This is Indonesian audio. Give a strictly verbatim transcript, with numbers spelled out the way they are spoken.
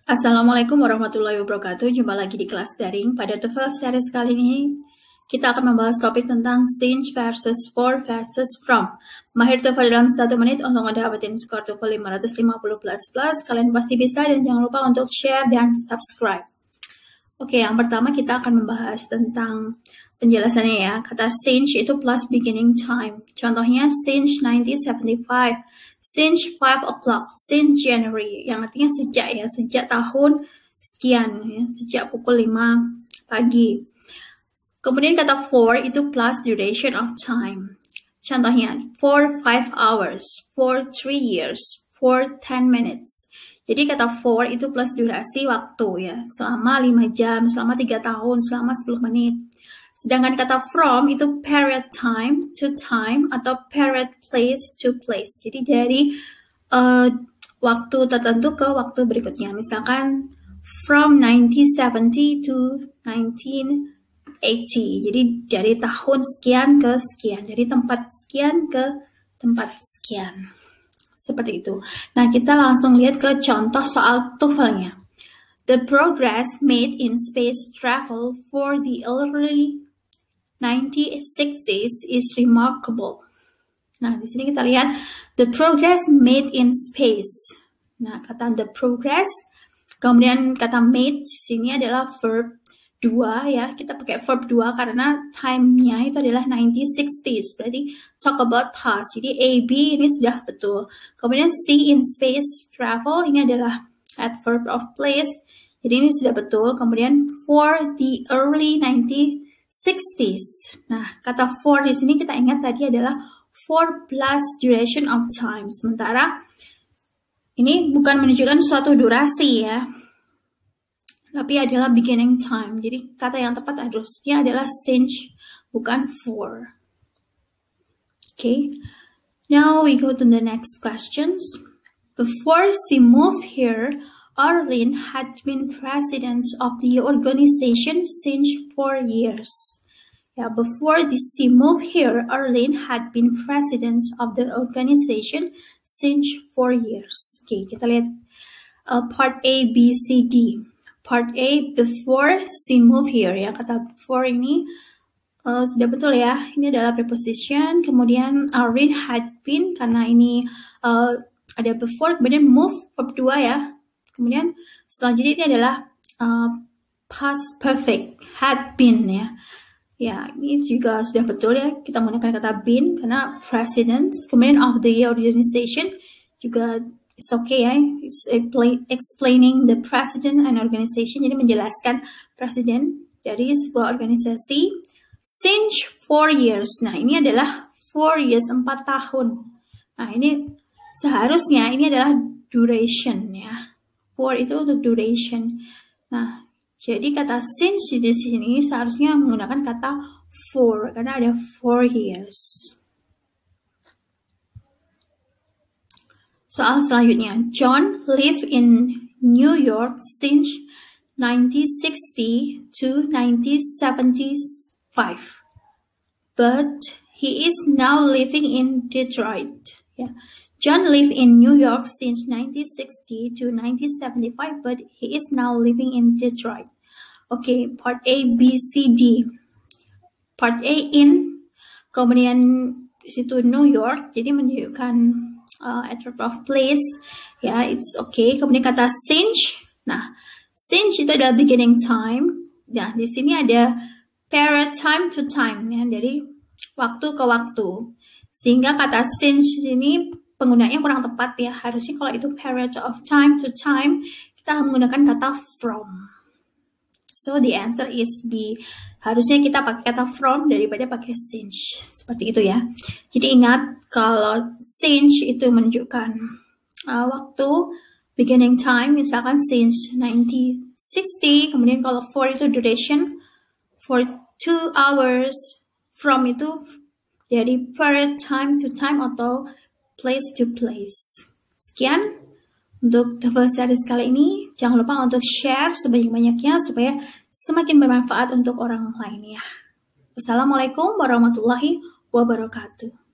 Assalamualaikum warahmatullahi wabarakatuh. Jumpa lagi di kelas daring. Pada TOEFL series kali ini, kita akan membahas topik tentang since versus for versus from. Mahir TOEFL dalam satu menit untuk mendapatkan skor TOEFL lima ratus lima puluh plus plus. Kalian pasti bisa dan jangan lupa untuk share dan subscribe. Oke, yang pertama kita akan membahas tentang penjelasannya ya. Kata since itu plus beginning time. Contohnya since nineteen seventy-five. Since five o'clock, since January, yang artinya sejak ya, sejak tahun sekian, ya, sejak pukul lima pagi. Kemudian kata for itu plus duration of time. Contohnya, for five hours, for three years, for ten minutes. Jadi kata for itu plus durasi waktu ya, selama lima jam, selama tiga tahun, selama sepuluh menit. Sedangkan kata from itu period time to time atau period place to place. Jadi dari uh, waktu tertentu ke waktu berikutnya. Misalkan from nineteen seventy to nineteen eighty. Jadi dari tahun sekian ke sekian. Dari tempat sekian ke tempat sekian. Seperti itu. Nah, kita langsung lihat ke contoh soal TOEFL-nya. The progress made in space travel for the early nineteen sixties is remarkable. Nah, di sini kita lihat the progress made in space. Nah, kata the progress, kemudian kata made di sini adalah verb dua ya. Kita pakai verb dua karena time-nya itu adalah nineteen sixties. Berarti talk about past. Jadi A, B ini sudah betul. Kemudian C in space travel ini adalah adverb of place. Jadi ini sudah betul. Kemudian for the early nineteen sixties. Nah, kata for di sini kita ingat tadi adalah for plus duration of time. Sementara ini bukan menunjukkan suatu durasi ya, tapi adalah beginning time. Jadi kata yang tepat harusnya adalah since, bukan for. Okay. Now we go to the next questions. Before she moved here, Arlene had been president of the organization since four years. Yeah, before she moved here, Arlene had been president of the organization since four years. Okay, kita lihat uh, part A, B, C, D. Part A, before she moved here. Ya, kata before ini uh, sudah betul ya. Ini adalah preposition. Kemudian Arlene had been, karena ini uh, ada before, kemudian move, verb dua ya. Kemudian selanjutnya ini adalah uh, past perfect, had been ya. Ya, ini juga sudah betul ya. Kita menggunakan kata been karena president. Kemudian of the organization juga it's okay ya. It's explaining the president and organization. Jadi menjelaskan presiden dari sebuah organisasi since four years. Nah, ini adalah four years, empat tahun. Nah, ini seharusnya ini adalah duration ya. For itu untuk duration. Nah, jadi kata since di sini seharusnya menggunakan kata for karena ada four years. Soal selanjutnya, John lived in New York since nineteen sixty to nineteen seventy-five, but he is now living in Detroit. Yeah. John lived in New York since nineteen sixty to nineteen seventy-five, but he is now living in Detroit. Okay, part A, B, C, D. Part A in, kemudian di situ New York, jadi menunjukkan uh, adverb of place. Ya, it's okay. Kemudian kata since. Nah, since itu adalah beginning time. Nah, di sini ada period time to time, ya, dari waktu ke waktu. Sehingga kata since ini penggunaannya kurang tepat ya. Harusnya kalau itu period of time to time, kita menggunakan kata from. So the answer is B. Harusnya kita pakai kata from daripada pakai since. Seperti itu ya. Jadi ingat kalau since itu menunjukkan uh, waktu, beginning time, misalkan since nineteen sixty. Kemudian kalau for itu duration, for two hours. From itu dari period time to time atau place to place. Sekian untuk TOEFL series kali ini. Jangan lupa untuk share sebanyak-banyaknya supaya semakin bermanfaat untuk orang lain ya. Wassalamualaikum warahmatullahi wabarakatuh.